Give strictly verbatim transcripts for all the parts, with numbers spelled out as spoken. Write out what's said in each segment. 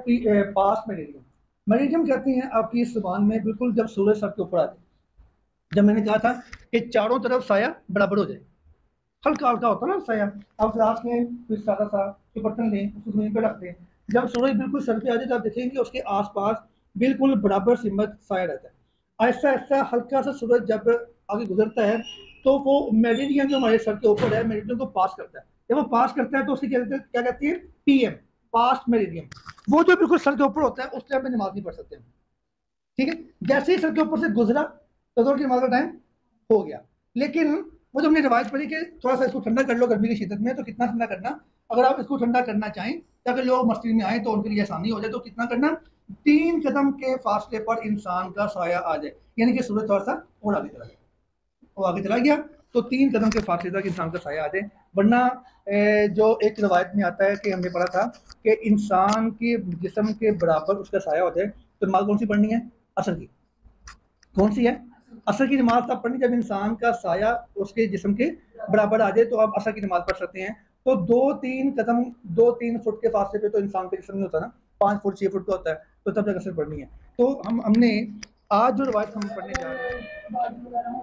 پاس میریڈیم. میریڈیم کہتے ہیں آپ کی زبان میں بالکل جب سورج سر کے اوپر آتے ہیں. جب میں نے کہا تھا کہ چاروں طرف سایہ برابر ہو جائے, ہلکا ہلکا ہوتا ہے نا سایہ, آپ کلاس میں کوئی سادہ سا جو برتن لیں اس کو زمین پہ رکھتے ہیں, جب سورج بالکل سر پہ آ جائے تو آپ دیکھیں گے اس کے آس پاس بالکل برابر سمت سایہ رہتا ہے. ایسا ایسا ہلکا سا سورج جب آگے گزرتا ہے تو وہ میریڈیم جو ہمارے سر کے اوپر ہے میریڈیم کو پاس کرتا ہے. جب وہ پاس کرتا ہے تو اسے کیا کہتے ہیں, پی ایم, پاسٹ میریڈیم. وہ جو بالکل سر کے اوپر ہوتا ہے اس ٹائم پہ نماز نہیں پڑھ سکتے ہم, ٹھیک ہے. جیسے ہی سر کے اوپر سے گزرا تو ظہر کی نماز کا ٹائم ہو گیا. لیکن وہ جو ہم نے روایت پڑھی کہ تھوڑا سا اس کو ٹھنڈا کر لو گرمی کی شدت میں, تو کتنا ٹھنڈا کرنا, اگر آپ اس کو ٹھنڈا کرنا چاہیں تاکہ لوگ مسجد میں آئیں تو ان کے لیے آسانی ہو جائے, تو کتنا کرنا, تین قدم کے فاصلے پر انسان کا سایہ آ جائے, یعنی کہ سورج تھوڑا سا اور آگے چلا گیا, وہ آگے چلا گیا تو تین قدم کے فاصلے تک انسان کا سایہ آ جائے. ورنہ جو ایک روایت میں آتا ہے کہ ہم نے پڑھا تھا کہ انسان کے جسم کے برابر اس کا سایہ ہو جائے تو نماز کون سی پڑھنی ہے, عصر کی. کون سی ہے, عصر کی نماز تب پڑھنی جب انسان کا سایہ اس کے جسم کے برابر آ جائے تو آپ عصر کی نماز پڑھ سکتے ہیں. تو دو تین قدم دو تین فٹ کے فاصلے پہ تو انسان کا جسم نہیں ہوتا نا, پانچ فٹ چھ فٹ کا ہوتا ہے, تو تب تک عصر پڑھنی ہے. تو ہم ہم نے آج جو روایت ہم پڑھنے جا رہے ہیں,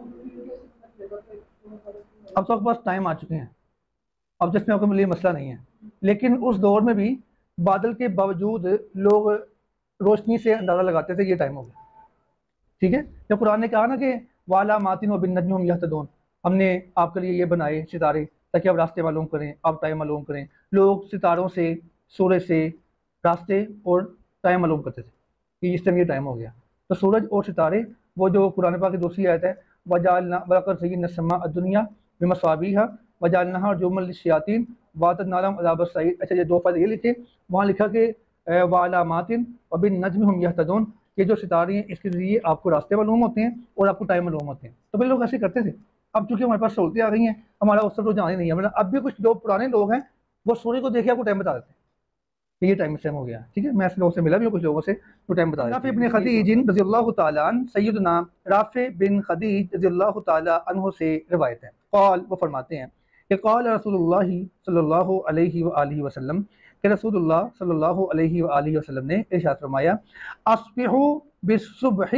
اب تو آپ کے پاس ٹائم آ چکے ہیں, اب جس میں آپ کو لیے مسئلہ نہیں ہے. لیکن اس دور میں بھی بادل کے باوجود لوگ روشنی سے اندازہ لگاتے تھے یہ ٹائم ہو گیا, ٹھیک ہے. جب قرآن نے کہا نا کہ والا ماتن و بن نجم ہم یہتدون, ہم نے آپ کے لیے یہ بنائے ستارے تاکہ آپ راستے معلوم کریں, آپ ٹائم معلوم کریں. لوگ ستاروں سے سورج سے راستے اور ٹائم معلوم کرتے تھے کہ اس ٹائم یہ ٹائم ہو گیا. تو سورج اور ستارے وہ جو قرآن پاک کی دوسری آیت ہے وجعلنا وَلَقَدْ زَيَّنَّا السَّمَاءَ الدُّنْيَا بِمَصَابِيحَ وَجَعَلْنَاهَا رُجُومًا لِلشَّيَاطِينِ وَأَعْتَدْنَا لَهُمْ عَذَابَ السَّعِيرِ. اچھا یہ دو فائدے یہ لکھے, وہاں لکھا کہ وَعَلَامَاتٍ وَبِالنَّجْمِ هُمْ يَهْتَدُونَ, یہ جو ستارے ہیں اس کے ذریعے آپ کو راستے معلوم ہوتے ہیں اور آپ کو ٹائم معلوم ہوتے ہیں. تو پہلے لوگ ایسے کرتے تھے. اب چونکہ ہمارے پاس سہولتیں آ گئی ہیں ہمارا اس طرف رجحان ہی نہیں ہے. اب بھی کچھ جو پرانے لوگ ہیں وہ سورج کو دیکھ کے آپ کو ٹائم بتا دیتے ہیں کہ یہ ٹائم اس ٹائم ہو گیا, ٹھیک ہے. میں ایسے لوگوں سے ملا بھی ہوں, کچھ لوگوں سے وہ ٹائم بتا دیتے ہیں. رافع بن خدیج رضی اللہ تعالیٰ عنہ, سیدنا رافع بن خدیج رضی اللہ تعالیٰ عنہ سے روایت ہے. قال, وہ فرماتے ہیں کہ قال رسول اللہ صلی اللہ علیہ وآلہ وسلم, کہ رسول اللہ صلی اللہ علیہ وآلہ وسلم نے ارشاد فرمایا اصبحوا بالصبح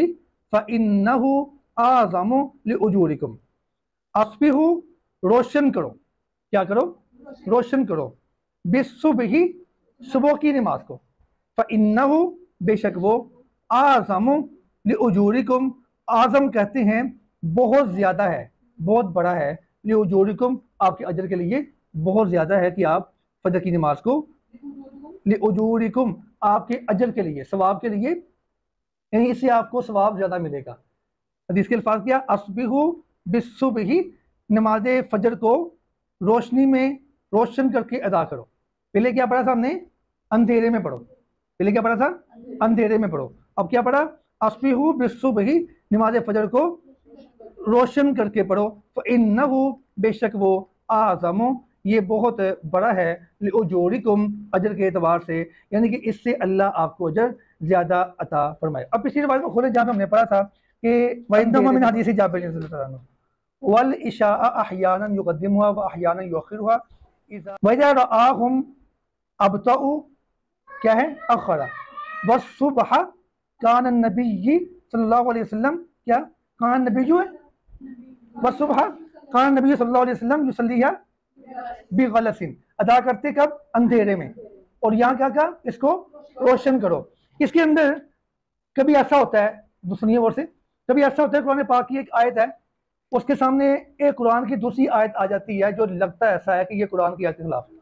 فإنه اعظم لأجورکم. اصبحوا, روشن کرو, کیا کرو, روشن کرو, بالصبح, صبح کی نماز کو, فإنه, بے شک وہ, اعظم لأجورکم, اعظم کہتے ہیں بہت زیادہ ہے, بہت بڑا ہے, لأجورکم, آپ کے اجر کے لیے بہت زیادہ ہے کہ آپ فجر کی نماز کو, لأجورکم, آپ کے اجر کے لیے, ثواب کے لیے, یعنی اس سے آپ کو ثواب زیادہ ملے گا. حدیث کے الفاظ کیا, اصبحوا بالصبح, نماز فجر کو روشنی میں روشن کر کے ادا کرو. پہلے کیا پڑھا تھا ہم نے, اندھیرے میں پڑھو, پہلے کیا پڑھا تھا, اندھیرے میں پڑھو. اب کیا پڑھا, اصبحوا بالصبح, نماز فجر کو روشن کر کے پڑھو. فإنه, بے شک وہ, اعظم, یہ بہت بڑا ہے, لأجورکم, اجر کے اعتبار سے, یعنی کہ اس سے اللہ آپ کو اجر زیادہ عطا فرمائے. اب پچھلی روایت کو کھولے جہاں ہم نے پڑھا تھا کہ وَإِنَّهُ مِنْ حَدِيثِ جابر رضی اللہ عنہ وَالْعِشَاءَ أَحْيَانًا يُقَدِّمُهَا وَأَحْيَانًا يُؤَخِّرُهَا وَإِذَا رَآهُمْ أَبْطَأُوا, کیا ہے, أَخَّرَ. وَالصُّبْحَ كَانَ النَّبِيُّ صلی اللہ علیہ وسلم, کیا, کان النبی ہے, وَالصُّبْحَ كَانَ النَّبِيُّ صلی اللہ علیہ وسلم يُصَلِّيهَا بِغَلَسٍ, ادا کرتے کب, اندھیرے میں. اور یہاں کیا کہا, اس کو روشن کرو. اس کے اندر کبھی ایسا ہوتا ہے, سنیے غور سے, کبھی ایسا ہوتا ہے قرآن پاک کی ایک آیت ہے, اس کے سامنے ایک قرآن کی دوسری آیت آ جاتی ہے جو لگتا ہے ایسا ہے کہ یہ قرآن کی آیت کے خلاف ہے.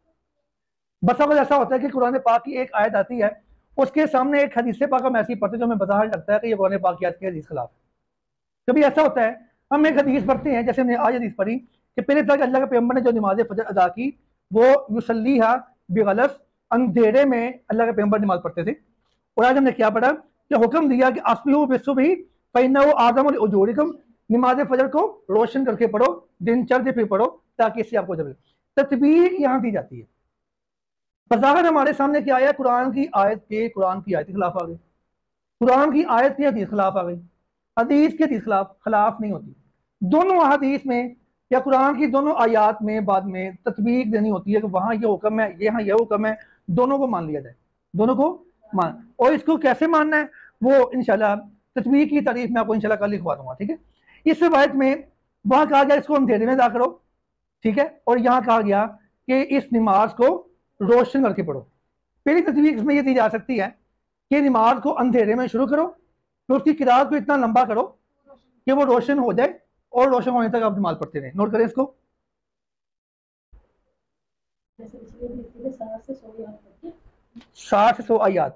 بس اگر ایسا ہوتا ہے کہ قرآن پاک کی ایک آیت آتی ہے, اس کے سامنے ایک حدیث پاک ہم ایسی پڑھتے جو ہمیں بظاہر لگتا ہے کہ یہ قرآن پاک کی آیت کے حدیث خلاف ہے. کبھی ایسا ہوتا ہے ہم ایک حدیث پڑھتے ہیں, جیسے ہم نے آج حدیث پڑھی کہ پہلے تک اللہ کے پیغمبر نے جو نماز فجر ادا کی وہ یصلیھا بغلس, اندھیرے میں اللہ کے پیغمبر نماز پڑھتے تھے. اور آج ہم نے کیا پڑھا کہ حکم دیا کہ اصبحوا بالصبح فإنه اعظم لأجورکم, نماز فجر کو روشن کر کے پڑھو, دن چڑھتے پھر پڑھو تاکہ اس سے آپ کو جب تطبیق یہاں دی جاتی ہے. بظاہر ہمارے سامنے کیا آیا, قرآن کی آیت کے قرآن کی آیت کے خلاف آ گئی, قرآن کی آیت کے حدیث خلاف آ گئی. حدیث کے حدیث خلاف خلاف نہیں ہوتی, دونوں حدیث میں یا قرآن کی دونوں آیات میں بعد میں تطبیق دینی ہوتی ہے کہ وہاں یہ حکم ہے, یہاں یہ حکم ہے, دونوں کو مان لیا جائے, دونوں کو مان اور اس کو کیسے ماننا ہے وہ انشاءاللہ تطبیق کی تعریف میں آپ کو انشاءاللہ کل لکھوا دوں گا. ٹھیک ہے, اس روایت میں وہاں کہا گیا اس کو اندھیرے میں ادا کرو, ٹھیک ہے, اور یہاں کہا گیا کہ اس نماز کو روشن کر کے پڑھو. پہلی تطبیق اس میں یہ دی جا سکتی ہے کہ نماز کو اندھیرے میں شروع کرو, پھر اس کی قرات کو اتنا لمبا کرو کہ وہ روشن ہو جائے, اور روشن ہونے تک آپ نماز پڑھتے رہیں. نوٹ کریں اس کو. ساٹھ سے سو آیات.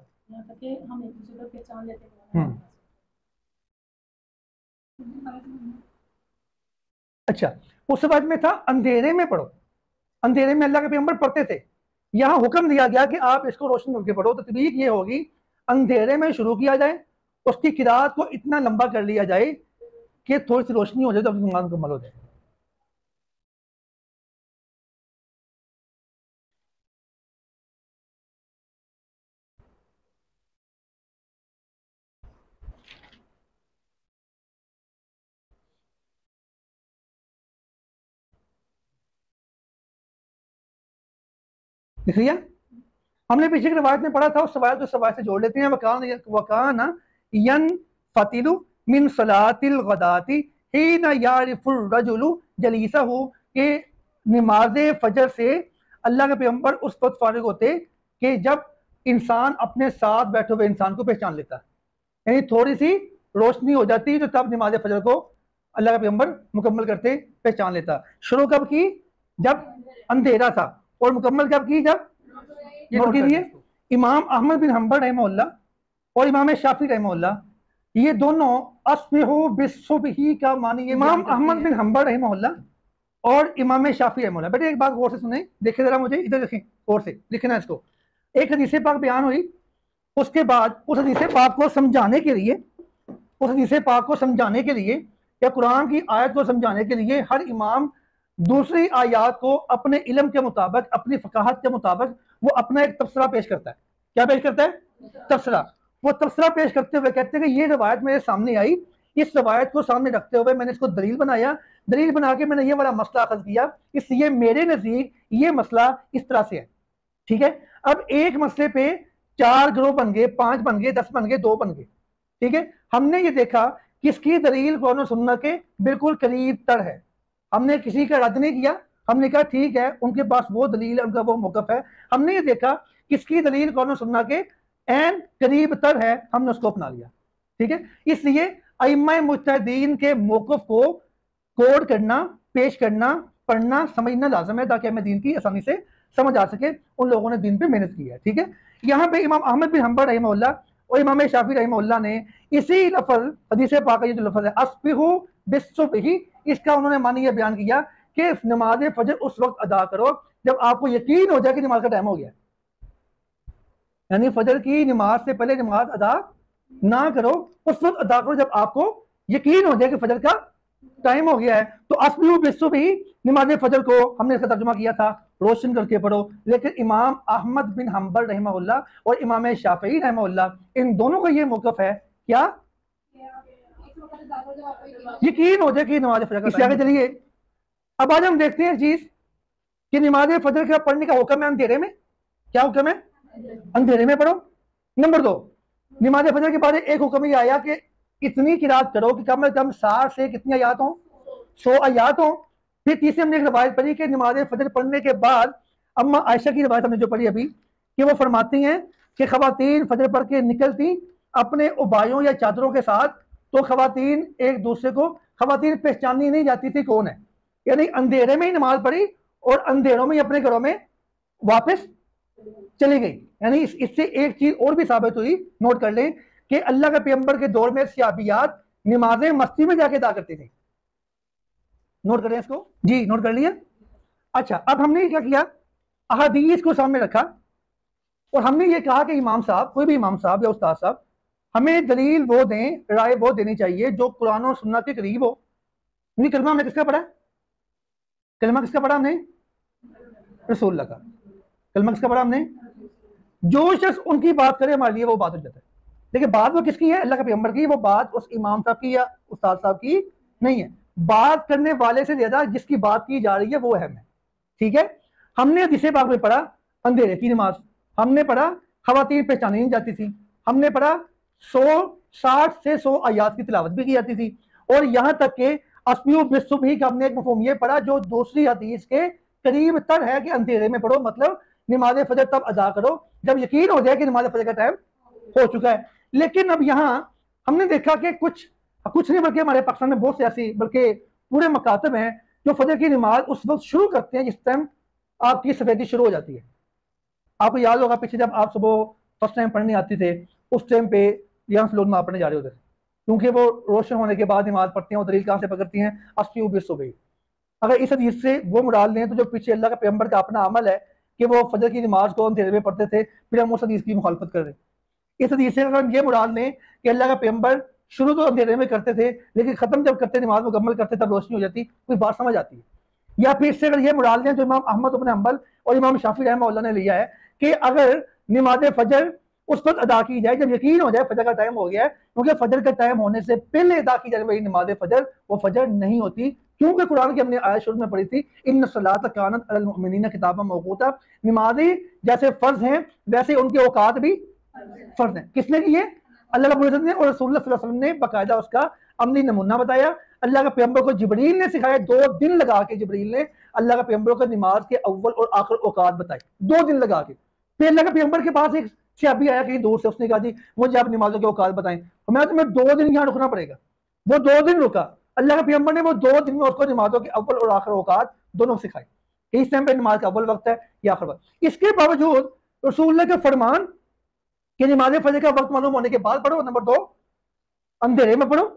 اچھا, اس وقت میں تھا اندھیرے میں پڑھو, اندھیرے میں اللہ کے پیغمبر پڑھتے تھے. یہاں حکم دیا گیا کہ آپ اس کو روشن کر کے پڑھو. تطبیق یہ ہوگی اندھیرے میں شروع کیا جائے, اس کی قرات کو اتنا لمبا کر لیا جائے کہ تھوڑی سی روشنی ہو جائے تو اپنی نماز مکمل ہو جائے. دیکھ لیا, ہم نے پیچھے کی روایت میں پڑھا تھا, اس روایت کو اس روایت سے جوڑ لیتے ہیں. وکان وکان ینفتل من صلاۃ الغداۃ حین یعرف الرجل جلیسہ, کہ نماز فجر سے اللہ کے پیغمبر اس وقت فارغ ہوتے کہ جب انسان اپنے ساتھ بیٹھے ہوئے انسان کو پہچان لیتا, یعنی تھوڑی سی روشنی ہو جاتی تو تب نماز فجر کو اللہ کا پیغمبر مکمل کرتے, پہچان لیتا. شروع کب کی؟ جب اندھیرا تھا, اور مکمل کب کی؟ جب. نوٹ کیجیے, امام احمد بن حنبل رحمہ اللہ اور امام شافعی رحمہ اللہ یہ دونوں اصبحوا بالصبح کا معنی, امام احمد بن حنبل رحمہ اللہ اور امام شافعی رحمہ اللہ. بیٹے ایک بات غور سے سنیں, دیکھیں ذرا مجھے ادھر دیکھیں غور سے, لکھنا ہے اس کو. ایک حدیث پاک بیان ہوئی, اس کے بعد اس حدیث پاک کو سمجھانے کے لیے اس حدیث پاک کو سمجھانے کے لیے یا قرآن کی آیت کو سمجھانے کے لیے ہر امام دوسری آیات کو اپنے علم کے مطابق, اپنی فقاہت کے مطابق وہ اپنا ایک تبصرہ پیش کرتا ہے. کیا پیش کرتا ہے؟ تبصرہ. وہ تبصرہ پیش کرتے ہوئے کہتے ہیں کہ یہ روایت میرے سامنے آئی, اس روایت کو سامنے رکھتے ہوئے میں نے اس کو دلیل بنایا, دلیل بنا کے میں نے یہ والا مسئلہ اخذ کیا, اس لیے میرے نزدیک یہ مسئلہ اس طرح سے ہے. ٹھیک ہے, اب ایک مسئلے پہ چار گروہ بن گئے, پانچ بن گئے, دس بن گئے, دو بن گئے. ٹھیک ہے, ہم نے یہ دیکھا کہ اس کی دلیل قرآن و سنت کے بالکل قریب تر ہے. ہم نے کسی کا رد نہیں کیا, ہم نے کہا ٹھیک ہے ان کے پاس وہ دلیل ہے, ان کا وہ موقف ہے. ہم نے یہ دیکھا کہ اس کی دلیل قرآن و سنت کے عین قریب تر ہے, ہم نے اس کو اپنا لیا. ٹھیک ہے, اس لیے ائمہ مجتہدین کے موقف کو کوڈ کرنا, پیش کرنا, پڑھنا, سمجھنا لازم ہے تاکہ ہمیں دین کی آسانی سے سمجھ آ سکے. ان لوگوں نے دین پہ محنت کی ہے. ٹھیک ہے, یہاں پہ امام احمد بن حنبل رحمہ اللہ اور امام شافعی رحمہ اللہ نے اسی لفظ حدیث پاک کا یہ جو لفظ ہے اصبحوا بالصبح, اس کا انہوں نے معنی یہ بیان کیا کہ نماز فجر اس وقت ادا کرو جب آپ کو یقین ہو جائے کہ نماز کا ٹائم ہو گیا. یعنی فجر کی نماز سے پہلے نماز ادا نہ کرو, اس وقت ادا کرو جب آپ کو یقین ہو جائے کہ فجر کا ٹائم ہو گیا ہے. تو اصبحوا بالصبح نماز فجر کو ہم نے اس کا ترجمہ کیا تھا روشن کر کے پڑھو. لیکن امام احمد بن حنبل رحمہ اللہ اور امام شافعی رحمہ اللہ ان دونوں کا یہ موقف ہے, کیا یقین ہو جائے کہ نماز فجر کا. اس سے آگے چلیے, اب آج ہم دیکھتے ہیں چیز کہ نماز فجر کا پڑھنے کا حکم ہے اندھیرے میں. کیا حکم ہے؟ اندھیرے میں پڑھو. نمبر دو, نماز فجر کے بعد ایک حکم یہ آیا کہ اتنی قرات کرو کہ کم از کم ساٹھ سے کتنی آیات ہوں, سو آیات ہوں. پھر تیسرے ہم نے ایک روایت پڑھی کہ نماز فجر پڑھنے کے بعد اما عائشہ کی روایت ہم نے جو پڑھی ابھی کہ وہ فرماتی ہیں کہ خواتین فجر پڑھ کے نکلتی اپنے ابایوں یا چادروں کے ساتھ, تو خواتین ایک دوسرے کو خواتین پہچانی نہیں جاتی تھی کون ہے, یعنی اندھیرے میں ہی نماز پڑھی اور اندھیروں میں ہی اپنے گھروں میں واپس چلی گئی. یعنی اس, اس سے ایک چیز اور بھی ثابت ہوئی, نوٹ کر لیں کہ اللہ کے پیغمبر کے دور میں صحابیات نمازیں مسجد میں جا کے ادا کرتی تھیں. نوٹ کریں اس کو, جی نوٹ کر لیا. اچھا, اب ہم نے کیا کیا, احادیث کو سامنے رکھا اور ہم نے یہ کہا کہ امام صاحب, کوئی بھی امام صاحب یا استاد صاحب, ہمیں دلیل وہ دیں, رائے وہ دینی چاہیے جو قرآن و سنت کے قریب ہو. نہیں, کلمہ ہم نے کس کا پڑھا؟ کلمہ کس کا پڑھا ہم نے؟ رسول اللہ کا. کلمہ کس کا پڑھا ہم نے؟ جو شخص ان کی بات کرے ہمارے لیے وہ بات ہو جاتا ہے. لیکن بات وہ کس کی ہے؟ اللہ کے پیغمبر کی. وہ بات اس امام صاحب کی یا استاد صاحب کی نہیں ہے. بات کرنے والے سے زیادہ جس کی بات کی جا رہی ہے وہ اہم ہے. ٹھیک ہے, ہم نے حدیث پاک میں پڑھا اندھیرے کی نماز, ہم نے پڑھا خواتین پہچانی نہیں جاتی تھی. ہم نے پڑھا سو ساٹھ سے سو آیات کی تلاوت بھی کی جاتی تھی. اور یہاں تک کہ اسمیو بالصبح کا ہم نے ایک مفہوم یہ پڑھا جو دوسری حدیث کے قریب تر ہے کہ اندھیرے میں پڑھو, مطلب نماز فجر تب ادا کرو جب یقین ہو جائے کہ نماز فجر کا ٹائم ہو چکا ہے. لیکن اب یہاں ہم نے دیکھا کہ کچھ کچھ نہیں بلکہ ہمارے پاکستان میں بہت سے ایسی بلکہ پورے مکاتب ہیں جو فجر کی نماز اس وقت شروع کرتے ہیں جس ٹائم آپ کی سفیدی شروع ہو جاتی ہے. آپ کو یاد ہوگا پیچھے جب آپ صبح فرسٹ ٹائم پڑھنے آتے تھے اس ٹائم پہ یہاں سے لوگ نماز پڑھنے جا رہے ہوتے تھے, کیونکہ وہ روشن ہونے کے بعد نماز پڑھتے ہیں. اور دلیل کہاں سے پکڑتی ہیں؟ اسمیو بالصبح. اگر اس حدیث سے وہ مراد لیں تو جو پیچھے اللہ کا پیغمبر کا اپنا عمل ہے کہ وہ فجر کی نماز کو اندھیرے میں پڑھتے تھے, پھر ہم اس حدیث کی مخالفت کر رہے ہیں. اس حدیث سے اگر ہم یہ مراد لیں کہ اللہ کا پیغمبر شروع تو اندھیرے میں کرتے تھے لیکن ختم جب کرتے نماز مکمل کرتے تب روشنی ہو جاتی, کوئی بات سمجھ آتی ہے. یا پھر اس سے اگر یہ مراد لیں جو امام احمد بن حنبل اور امام شافعی رحمہ اللہ نے لیا ہے کہ اگر نماز فجر اس وقت ادا کی جائے جب یقین ہو جائے فجر کا ٹائم ہو گیا ہے, کیونکہ فجر کا ٹائم ہونے سے پہلے ادا کی جائے وہی نماز فجر وہ فجر نہیں ہوتی, کیونکہ قرآن کی ہم نے آیت شروع میں پڑھی تھی ان الصلاۃ کانت علی المؤمنین کتابا موقوتا, نمازی جیسے فرض ہیں ویسے ان کے اوقات بھی فرض ہیں. کس نے کیے؟ اللہ رب العزت نے اور رسول اللہ صلی اللہ علیہ وسلم نے باقاعدہ اس کا عملی نمونہ بتایا. اللہ کا پیغمبر کو جبریل نے سکھایا, دو دن لگا کے جبریل نے اللہ کا پیغمبر کو نماز کے اول اور آخر اوقات بتائے, دو دن لگا کے. پھر اللہ کا پیغمبر کے پاس ایک صحابی آیا کہیں دور سے, اس نے کہا جی مجھے آپ نمازوں کے اوقات بتائیں. میں تمہیں دو دن یہاں رکنا پڑے گا. وہ دو دن رکا, اللہ کا پیغمبر نے وہ دو دن میں اس کو نمازوں کے اول اور آخر اوقات دونوں سکھائے کہ اس ٹائم پہ نماز کا اول وقت ہے یا آخر وقت. اس کے باوجود رسول اللہ کا فرمان کہ نماز فجر کا وقت معلوم ہونے کے بعد پڑھو, نمبر دو اندھیرے میں پڑھو,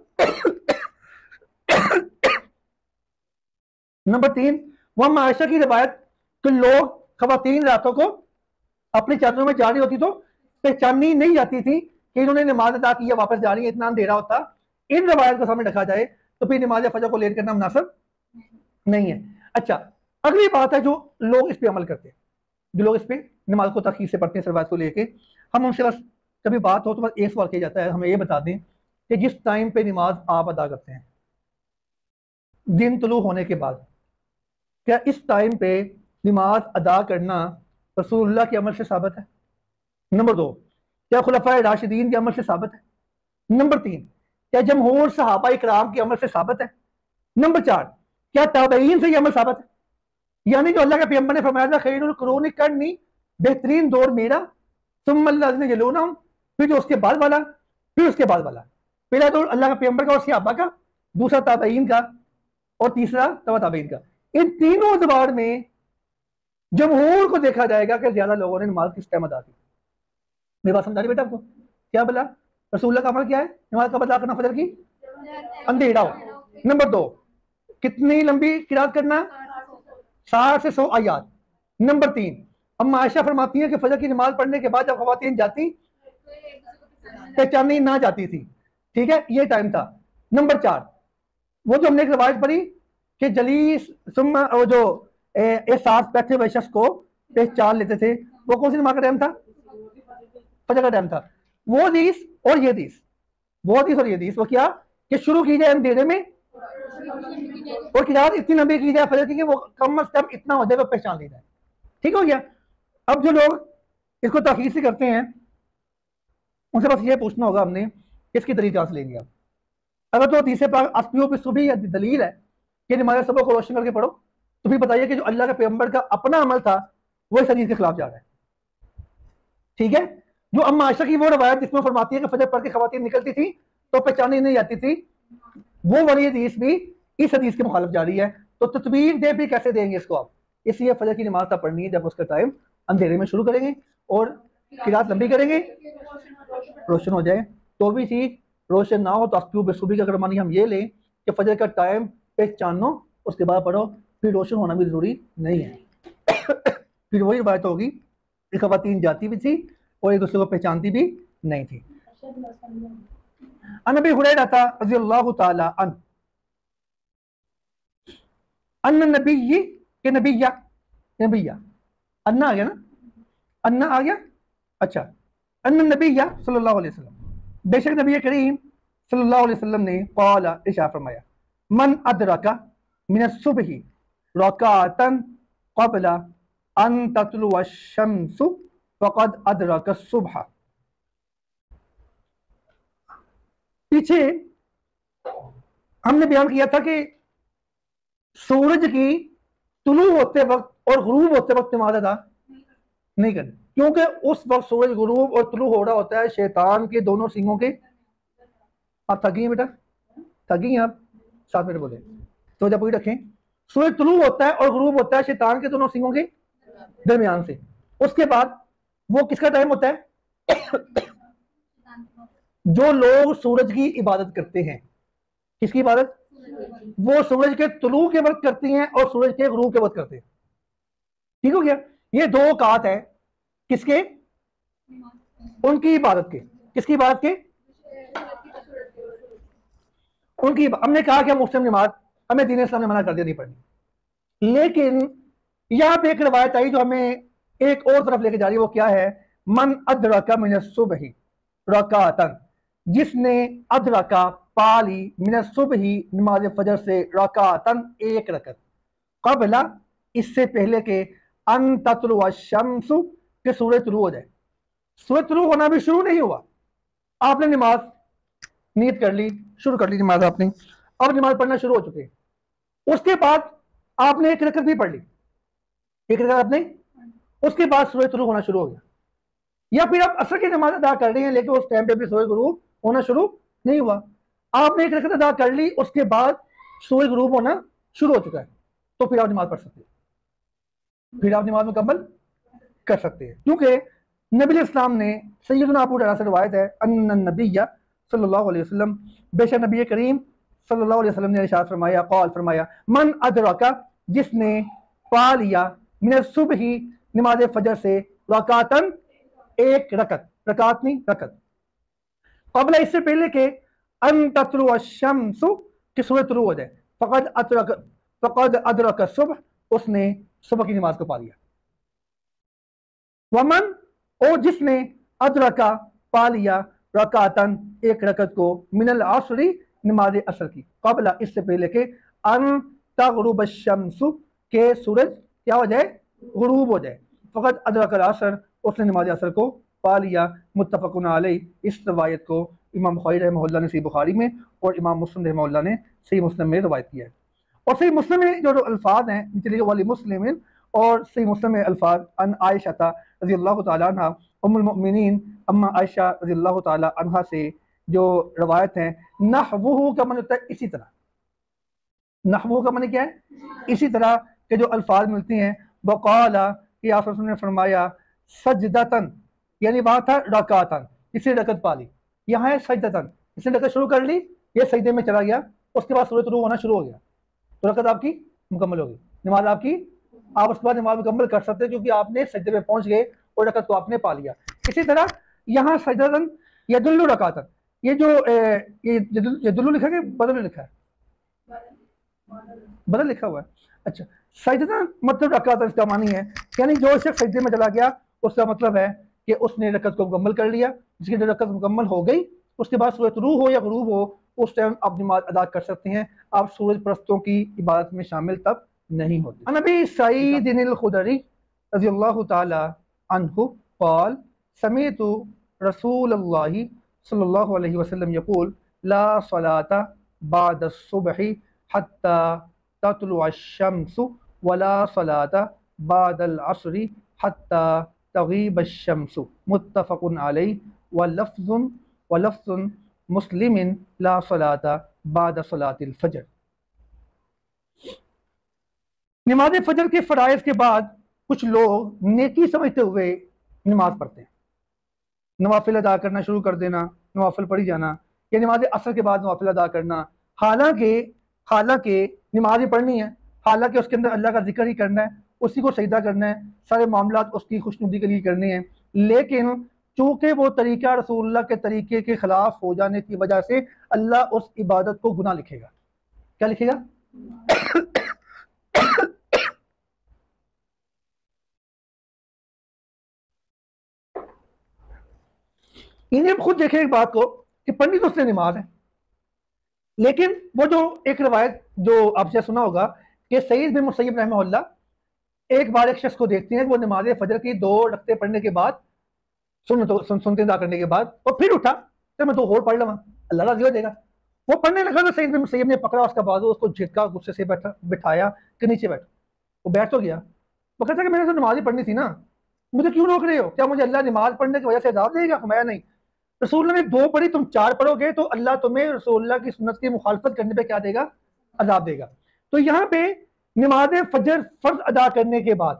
نمبر تین وہ عائشہ کی روایت کہ لوگ خواتین راتوں کو اپنی چادروں میں جا رہی ہوتی تو پہچانی نہیں جاتی تھی کہ انہوں نے نماز ادا کی ہے واپس جا رہی ہے, اتنا اندھیرا ہوتا. ان روایت کو سامنے رکھا جائے تو پھر نماز فجر کو لیٹ کرنا مناسب نہیں ہے. اچھا اگلی بات ہے جو لوگ اس پہ عمل کرتے ہیں, جو لوگ اس پہ نماز کو تاخیر سے پڑھتے ہیں اس روایت کو لے کے, ہم ان سے بس کبھی بات ہو تو بس ایک سوال کیا جاتا ہے, ہمیں یہ بتا دیں کہ جس ٹائم پہ نماز آپ ادا کرتے ہیں دن طلوع ہونے کے بعد, کیا اس ٹائم پہ نماز ادا کرنا رسول اللہ کے عمل سے ثابت ہے؟ نمبر دو کیا خلفائے راشدین کے عمل سے ثابت ہے؟ نمبر تین کیا جمہور صحابہ اکرام کے عمل سے ثابت ہے؟ نمبر چار کیا تابعین سے یہ عمل ثابت ہے؟ یعنی جو اللہ کے پیغمبر نے فرمایا تھا خیر القرون قرنی, بہترین دور میرا, ثم الذین یلونہم, پھر جو اس کے بعد والا, پھر اس کے بعد والا. پہلا دور اللہ کا پیغمبر کا اور صحابہ کا, دوسرا تابعین کا, اور تیسرا تبع تابعین کا. ان تینوں ادوار میں جمہور کو دیکھا جائے گا کہ زیادہ لوگوں نے نماز کس ٹائم ادا کی. میری بات سمجھا رہی بیٹا آپ کو؟ کیا بلا رسول اللہ کا عمل کیا ہے نماز کا ادا کرنا فجر کی اندھیرا ہو. نمبر دو کتنی لمبی قرات کرنا؟ ساٹھ سے سو آیات. نمبر تین اما عائشہ فرماتی ہیں کہ فجر کی نماز پڑھنے کے بعد جب خواتین جاتی پہچانی نہ جاتی تھی, ٹھیک ہے, یہ ٹائم تھا. نمبر چار وہ جو ہم نے ایک روایت پڑھی کہ جلیس ثم وہ جو احساس بیٹھے ہوئے شخص کو پہچان لیتے تھے, وہ کون سی نماز کا ٹائم تھا؟ فجر کا ٹائم تھا. وہ حدیث اور یہ حدیث, وہ حدیث اور یہ حدیث وہ کیا کہ شروع کی جائے اندھیرے میں اور قرات اتنی لمبی کی جائے فجر کی کہ وہ کم از کم اتنا ہو جائے وہ پہچان لی جائے. ٹھیک ہو گیا. اب جو لوگ اس کو تاخیر سے کرتے ہیں ان سے بس یہ پوچھنا ہوگا ہم نے اس کی دلیل کہاں سے لیں گے. اگر تو حدیث پاک اسمیو بالصبح دلیل ہے کہ نماز صبح کو روشن کر کے پڑھو, تو پھر بتائیے کہ جو اللہ کے پیغمبر کا اپنا عمل تھا وہ اس حدیث کے خلاف جا رہا ہے. ٹھیک ہے. جو اما عائشہ کی وہ روایت جس میں فرماتی ہے کہ فجر پڑھ کے خواتین نکلتی تھی تو پہچانی نہیں جاتی تھی, وہ والی حدیث بھی اس حدیث کے مخالف جا رہی ہے. تو تطبیق دے بھی کیسے دیں گے اس کو آپ؟ اس لیے فجر کی نماز تب پڑھنی ہے جب اس کا ٹائم اندھیرے میں شروع کریں گے اور قرات لمبی کریں گے, روشن ہو جائے. تو بھی چیز روشن نہ ہو تو اسمیو بالصبح کا اگر مانی ہم یہ لیں کہ فجر کا ٹائم پہچانو اس کے بعد پڑھو, پھر روشن ہونا بھی ضروری نہیں ہے. پھر وہی روایت ہوگی کہ خواتین جاتی بھی تھی اور ایک دوسرے کو پہچانتی بھی نہیں تھی. ان ابی ہریرہ رضی اللہ تعالی عنہ ان نبی کہ نبیہ نبیہ انا آ گیا نا, انا آ گیا. اچھا ان نبیہ صلی اللہ علیہ وسلم, بے شک نبی کریم صلی اللہ علیہ وسلم نے قال ارشاد فرمایا من ادرک من الصبح رکعتا قبل ان تطلع الشمس فقد ادرک الصبح. پیچھے ہم نے بیان کیا تھا کہ سورج کی طلوع ہوتے وقت اور غروب ہوتے وقت نماز ادا نہیں کرنی، کیونکہ اس وقت سورج غروب اور طلوع ہو رہا ہوتا ہے شیطان کے دونوں سینگوں کے. آپ تھکی ہیں بیٹا؟ تھکی ہیں آپ؟ ساتھ میرے بولے تو جب پوری رکھیں. سورج طلوع ہوتا ہے اور غروب ہوتا ہے شیطان کے دونوں سینگوں کے درمیان سے. اس کے بعد وہ کس کا ٹائم ہوتا ہے؟ جو لوگ سورج کی عبادت کرتے ہیں. کس کی عبادت؟ وہ سورج کے طلوع کے وقت کرتی ہیں اور سورج کے غروب کے وقت کرتے ہیں. ٹھیک ہو گیا؟ یہ دو اوقات ہیں کس کے؟ ان کی عبادت کے. کس کی عبادت کے؟ ان کی. ہم نے کہا کہ مسلم نماز ہمیں دین اسلام نے منع کر دیا نہیں پڑھنی، لیکن یہاں پہ ایک روایت آئی جو ہمیں ایک اور طرف لے کے جا رہی ہے. وہ کیا ہے؟ من ادرک من الصبح رکعتن، جس نے ادرکا پالی من الصبح نماز فجر سے رکعتن ایک رکعت، قبل اس سے پہلے کہ ان تطلع الشمس کہ سورج طلوع ہو جائے. سورج طلوع ہونا بھی شروع نہیں ہوا، آپ نے نماز نیت کر لی، شروع کر لی نماز آپ نے، اب نماز پڑھنا شروع ہو چکے ہیں. اس کے بعد آپ نے ایک رکعت بھی پڑھ لی، ایک رکعت آپ نے، اس کے بعد سورج طلوع ہونا شروع ہو گیا. یا پھر آپ عصر کی نماز ادا کر رہے ہیں لیکن اس ٹائم پہ بھی سورج غروب ہونا شروع نہیں ہوا، آپ نے ایک رکعت ادا کر لی، اس کے بعد سورج غروب ہونا شروع ہو چکا ہے، تو پھر آپ نماز پڑھ سکتے ہیں، پھر آپ نماز مکمل کر سکتے ہیں. کیونکہ نبی علیہ السلام نے، سیدنا ابو ہریرہ سے روایت ہے، ان النبی صلی اللہ علیہ وسلم، بے شک نبی کریم صلی اللہ علیہ وسلم نے ارشاد فرمایا، قال فرمایا، من ادرکا، جس نے پا لیا، من الصبح نماز فجر سے، رکعتن ایک رکعت، رکعت نہیں رکعت، قبل اس سے پہلے کہ ان تطلع الشمس کہ سورج طلوع ہو جائے، فقد ادرک فقد ادرک الصبح، اس نے صبح کی نماز کو پا لیا. ومن، اور جس نے ادرکا پا لیا، رکعتن ایک رکعت کو، من العصر نماز عصر کی، قبل اس سے پہلے کہ ان تغرب الشمس کہ سورج کیا ہو جائے؟ غروب ہو جائے، فقط ادرک العصر، اس نے نماز عصر کو پا لیا. متفق علیہ، اس روایت کو امام بخاری رحمہ اللہ نے صحیح بخاری میں اور امام مسلم رحمہ اللہ نے صحیح مسلم میں روایت کیا ہے. اور صحیح مسلم میں جو الفاظ ہیں چلیے والی مسلم اور صحیح مسلم میں الفاظ ان عائشہ رضی اللہ تعالیٰ عنہ ام المؤمنین اما عائشہ رضی اللہ تعالیٰ عنہ سے جو روایت ہیں، نحوہ کا معنی ہوتا ہے اسی طرح. نحوہ کا معنی کیا ہے؟ اسی طرح کے جو الفاظ ملتی ہیں. وقال کہ آپ نے فرمایا، سجدتن، یعنی وہاں تھا رکعتن، اسی رکعت پا لی، یہاں ہے سجدتن، اس نے رکعت شروع کر لی، یہ سجدے میں چلا گیا، اس کے بعد سورج طلوع ہونا شروع ہو گیا، تو رکعت آپ کی مکمل ہوگی، نماز آپ کی، آپ اس کے بعد نماز مکمل کر سکتے ہیں کیونکہ آپ نے سجدے میں پہنچ گئے اور رکعت کو آپ نے پا لیا. اسی طرح یہاں سجدتن یدل رکعتن، یہ جو یہ یدل لکھا ہے کہ بدل لکھا ہے؟ بدل لکھا ہوا ہے. اچھا، سجدہ مطلب رکعت، اس کا معنی ہے یعنی جو شخص سجدے میں چلا گیا اس کا مطلب ہے کہ اس نے رکعت کو مکمل کر لیا. جس کی رکعت مکمل ہو گئی اس کے بعد سورج طلوع ہو یا غروب ہو اس ٹائم آپ نماز ادا کر سکتے ہیں، آپ سورج پرستوں کی عبادت میں شامل تب نہیں ہوتے. نبی سعید الخدری رضی اللہ تعالی عنہ قال سمعت رسول اللہ صلی اللہ علیہ وسلم یقول لا صلاة بعد الصبح حتى تطلع الشمس ولا صلاة بعد العصر حتى تغيب الشمس. متفق علیہ. ولفظ ولفظ مسلم لا صلاة بعد صلاة الفجر. نماز فجر کے فرائض کے بعد کچھ لوگ نیکی سمجھتے ہوئے نماز پڑھتے ہیں، نوافل ادا کرنا شروع کر دینا، نوافل پڑھی جانا، یا نماز عصر کے بعد نوافل ادا کرنا، حالانکہ حالانکہ نماز ہی پڑھنی ہے، حالانکہ اس کے اندر اللہ کا ذکر ہی کرنا ہے، اسی کو سجدہ کرنا ہے، سارے معاملات اس کی خوشنودی کے لیے کرنے ہیں، لیکن چونکہ وہ طریقہ رسول اللہ کے طریقے کے خلاف ہو جانے کی وجہ سے اللہ اس عبادت کو گناہ لکھے گا. کیا لکھے گا؟ انہیں ہم خود دیکھیں ایک بات کو کہ پڑھنی تو اس نے نماز ہے، لیکن وہ جو ایک روایت جو آپ سے سنا ہوگا کہ سعید بن مسیب رحمہ اللہ ایک بار ایک شخص کو دیکھتے ہیں کہ وہ نماز فجر کی دو رکعتیں پڑھنے کے بعد سنتوں سن, سنتے ادا کرنے کے بعد اور پھر اٹھا کہ میں تو اور پڑھ لوں اللہ راضی ہو جائے گا. وہ پڑھنے لگا تو سید بن مسیب نے پکڑا اس کا بازو, اس کو جھٹکا, غصے سے بیٹھا بٹھایا کہ نیچے بیٹھ. وہ بیٹھ تو گیا. وہ کہتا کہ میں نے تو نماز ہی پڑھنی تھی نا, مجھے کیوں روک رہے ہو؟ کیا مجھے اللہ نماز پڑھنے کی وجہ سے عذاب دے گا؟ فرمایا نہیں, رسول اللہ نے دو پڑھی, تم چار پڑھو گے تو اللہ تمہیں رسول اللہ کی سنت کی مخالفت کرنے پہ کیا دے گا؟ عذاب دے گا. تو یہاں پہ نماز فجر فرض ادا کرنے کے بعد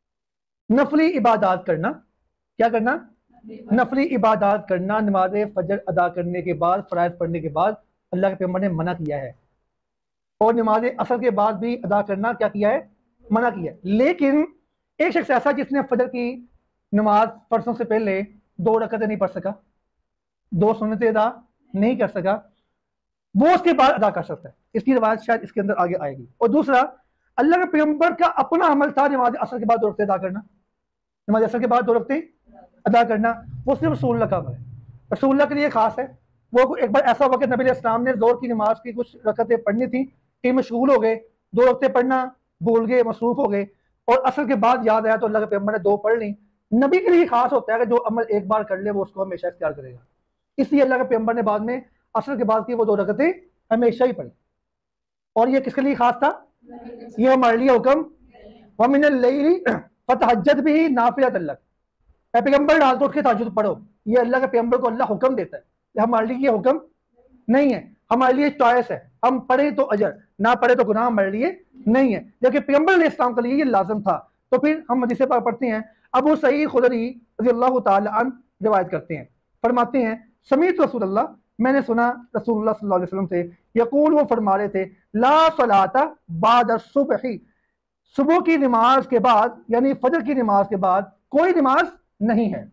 نفلی عبادات کرنا, کیا کرنا؟ نفلی عبادات کرنا. نماز فجر ادا کرنے کے بعد, فرائض پڑھنے کے بعد اللہ کے پیغمبر نے منع کیا ہے. اور نماز عصر کے بعد بھی ادا کرنا کیا کیا ہے؟ منع کیا ہے. لیکن ایک شخص ایسا جس نے فجر کی نماز فرضوں سے پہلے دو رکعتیں نہیں پڑھ سکا, دو سنتیں ادا نہیں کر سکا, وہ اس کے بعد ادا کر سکتا ہے. اس کی روایت شاید اس کے اندر آگے آئے گی. اور دوسرا, اللہ کے پیغمبر کا اپنا عمل تھا نماز عصر کے بعد دو رکعتیں ادا کرنا. نماز عصر کے بعد دو رکعتیں ادا کرنا وہ صرف رسول اللہ کا عمل ہے, رسول اللہ کے لیے خاص ہے. وہ ایک بار ایسا ہوا کہ نبی علیہ السلام نے زور کی نماز کی کچھ رکعتیں پڑھنی تھی, کہ مشغول ہو گئے, دو رکعتیں پڑھنا بھول گئے, مصروف ہو گئے, اور عصر کے بعد یاد آیا تو اللہ کے پیغمبر نے دو پڑھ لی. نبی کے لیے خاص ہوتا ہے کہ جو عمل ایک بار کر لے وہ اس کو ہمیشہ اختیار کرے گا. اس لیے اللہ کے پیغمبر نے بعد میں عصر کے بعد کی وہ دو رکعتیں ہمیشہ ہی پڑھی. اور یہ کس کے لیے خاص تھا؟ یہ ہمارے لیے حکم, وَمِنَ اللَّيْلِ فَتَہَجَّدْ بِهِ نَافِلَةً لَكَ, اے پیغمبر رات کو اٹھ کے تہجد پڑھو. یہ اللہ کے پیغمبر کو اللہ حکم دیتا ہے, ہمارے لیے یہ حکم نہیں ہے, ہمارے لیے چوائس ہے. ہم پڑھیں تو اجر, نہ پڑھے تو گناہ ہمارے لیے نہیں ہے. جبکہ پیغمبر علیہ السلام کے لیے یہ لازم تھا. تو پھر ہم حدیث پاک پڑھتے ہیں. ابو سعید خدری رضی اللہ تعالی عنہ روایت کرتے ہیں, فرماتے ہیں سمیعت رسول اللہ, میں نے سنا رسول اللہ صلی اللہ علیہ وسلم سے, یقول, وہ فرما رہے تھے, لا صلاۃ بعد الصبح, صبح کی نماز کے بعد یعنی فجر کی نماز کے بعد کوئی نماز نہیں ہے,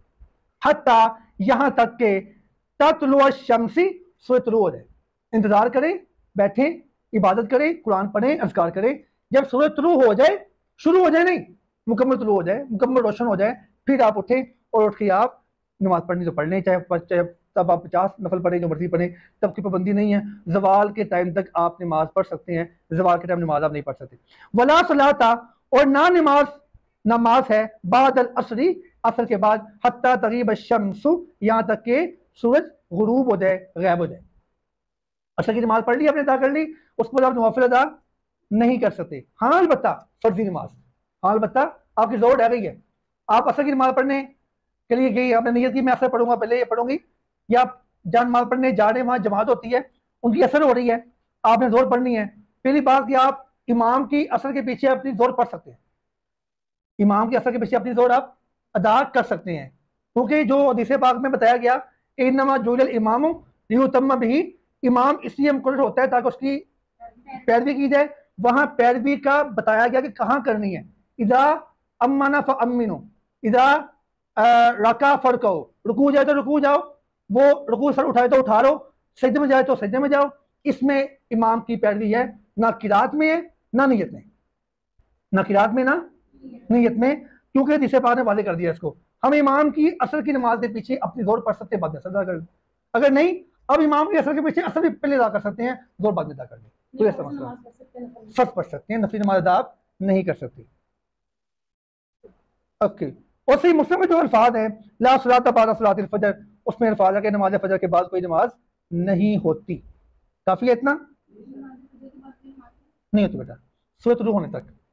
حتیٰ یہاں تک کہ تطلع الشمس, سورج طلوع ہو جائے. انتظار کریں, بیٹھیں, عبادت کریں, قرآن پڑھیں, اذکار کریں. جب سورج طلوع ہو جائے, شروع ہو جائے نہیں, مکمل طلوع ہو جائے, مکمل روشن ہو جائے, پھر آپ اٹھیں اور اٹھ کے آپ نماز پڑھنی تو پڑھ لیں, چاہے چاہے تب آپ پچاس نفل پڑھیں, جو مرضی پڑھیں, تب کی پابندی نہیں ہے. زوال کے ٹائم تک آپ نماز پڑھ سکتے ہیں, زوال کے ٹائم نماز آپ نہیں پڑھ سکتے. ولا صلاۃ, اور نہ نماز نماز ہے بعد العصر, عصر کے بعد, حتیٰ تغیب الشمس, یہاں تک کہ سورج غروب ہو جائے, غائب ہو جائے. عصر کی نماز پڑھ لی آپ نے, ادا کر لی, اس کے بعد آپ نوافل ادا نہیں کر سکتے. ہاں البتہ فرضی نماز, ہاں البتہ آپ کی زور رہ گئی ہے, آپ عصر کی نماز پڑھنے کے لیے گئی, آپ نے نیت کی میں عصر پڑھوں گا, پہلے یہ پڑھوں گی, یا آپ جان نماز پڑھنے جا رہے ہیں, وہاں جماعت ہوتی ہے, ان کی اثر ہو رہی ہے, آپ نے زور پڑھنی ہے. پہلی بات کہ آپ امام کی اثر کے پیچھے اپنی زور پڑھ سکتے ہیں, امام کی اثر کے پیچھے اپنی زور آپ ادا کر سکتے ہیں, کیونکہ جو حدیث پاک میں بتایا گیا, انما جعل الامام لیؤتم بہ, امام اس لیے مقرر ہوتا ہے تاکہ اس کی پیروی کی جائے. وہاں پیروی کا بتایا گیا کہ کہاں کرنی ہے, اذا امن فامنوا, اذا رکع فرکعوا, رکوع جائے تو رکوع جاؤ, وہ رکوع سر اٹھائے تو اٹھا لو, سجدے میں جائے تو سجدے میں جاؤ. اس میں امام کی پیروی ہے, نہ قرات میں ہے نہ نیت میں, نہ قرات میں نہ نیت میں, کیونکہ حدیث پاک نے واضح کر دیا اس کو. ہم امام کی اثر کی نماز کے پیچھے اپنی زور پڑھ سکتے ہیں, بعد میں اثر ادا کر لیں. اگر نہیں, اب امام کی اثر کے پیچھے اثر بھی پہلے ادا کر سکتے ہیں, زور بعد میں ادا کر لیں. تو ایسا مسئلہ فرض پڑھ سکتے ہیں, نفلی نماز ادا آپ نہیں کر سکتے. اوکے, اور صحیح مسلم میں جو الفاظ ہیں لا صلاۃ بعد صلاۃ الفجر, اس میں الفاظ ہے کہ نماز فجر کے بعد کوئی نماز نہیں ہوتی. کافی ہے اتنا, نہیں ہوتی بیٹا, سورج طلوع ہونے تک.